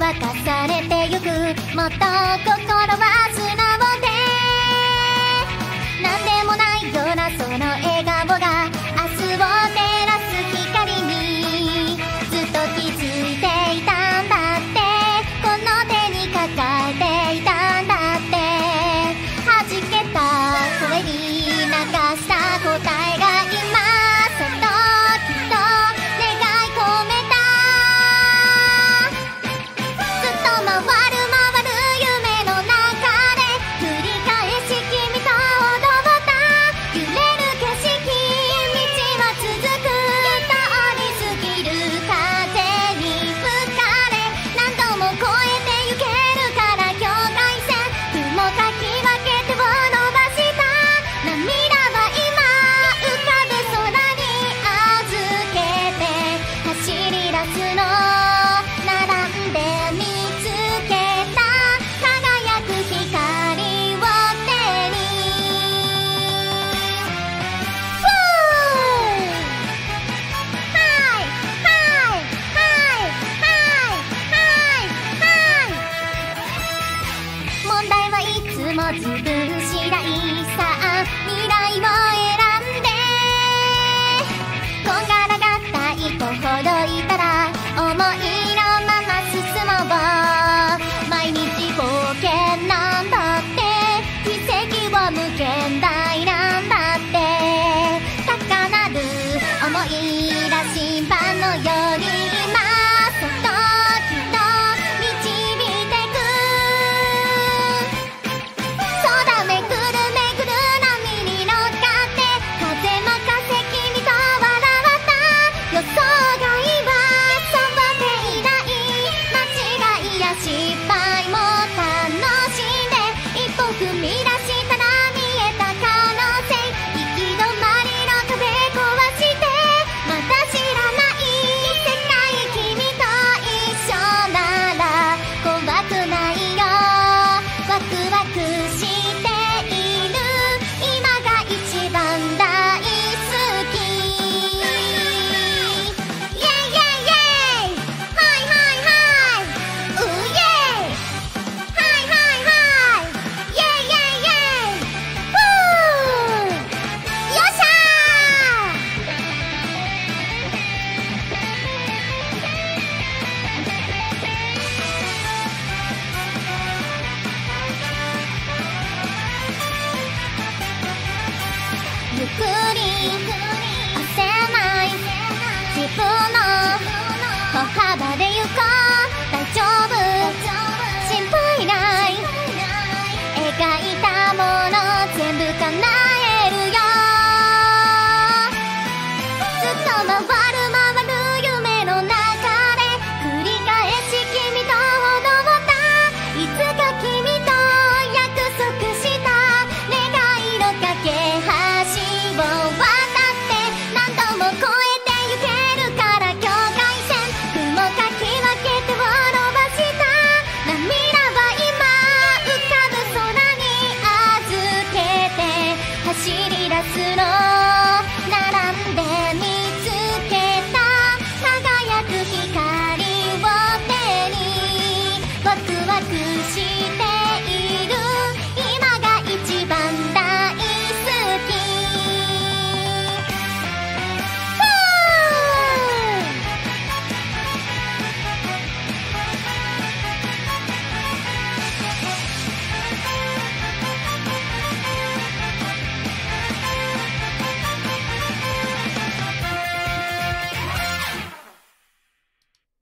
沸かされてゆく。もっと心は素直で、なんでもないようなその笑顔が明日を照らす光にずっと気づいていたんだって。この手に抱えていたんだって。弾けた声に流した答えが今そっときっと願い込めた。ずっと回る夢の中で繰り返し君と踊った揺れる景色。道は続く通り過ぎる風に吹かれ何度も越えてゆけるから境界線。雲かき分け手を伸ばした涙は今浮かぶ空に預けて走り出すの。並んで見つけた輝く光を手に。ふぅはいはいはいはいはいはい。問題はいつも自分次第さ。未来を選んでこんがらがった一歩ほどいたら思いのまま進もう。毎日冒険なんだって奇跡を無限大なんだって。高鳴る想い羅針盤のように今そっときっと導いてく。空めくる波に乗っかって風任せ君と笑った予想外はそうでいない。間違いや失敗も楽しんで一歩踏み出したら見えた可能性。行き止まりの壁壊してまだ知らない世界。君と一緒なら怖くないよ。ワクワクしている今が一番大好き。イェイイェイイェイはいはいはいうイェイはいはいはいイェイイェイイェイふぅよっしゃー。ゆっくり焦らない自分の歩幅で行こう。